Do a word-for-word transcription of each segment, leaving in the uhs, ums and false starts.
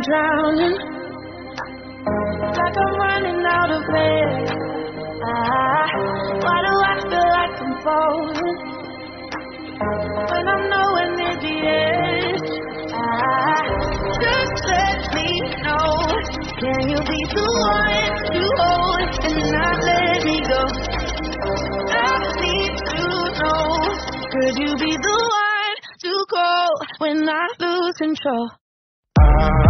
drowning, like I'm running out of air. Ah, why do I feel like I'm falling when I'm nowhere near the edge? Ah, just let me know. Can you be the one to hold and not let me go? I need to know. Could you be the one to call when I lose control? I,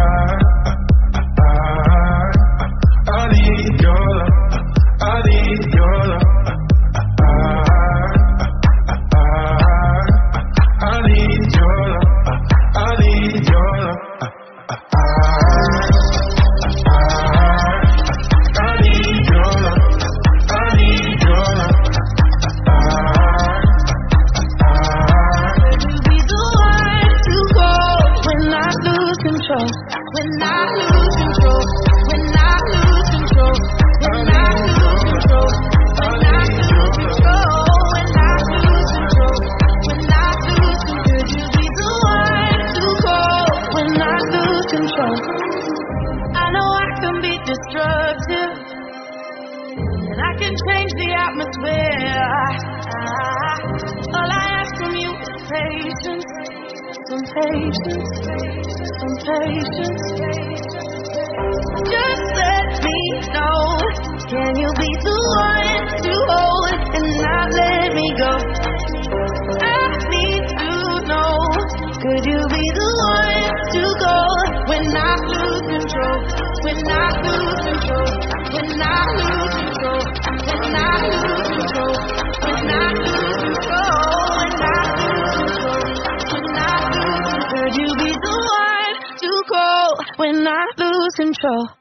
I, I need your love. I need your love. I, I, I need your love. I need your love. I, I need your love. I need your love. Could you be the one to call when I lose control? When I lose control, when I lose control, when I lose control, when I lose control, when I lose control, when I lose control. Could you be the one to call when I lose control? I know I can be destructive, and I can change the atmosphere. All I ask from you is patience. Some patience, some patience. Just let me know. Can you be the one to hold and not let me go? I need to know. Could you be the one to go when I lose control? When I lose control? When I lose control? When I lose control? When I lose control? When I lose control? Could you be the one to call when I lose control?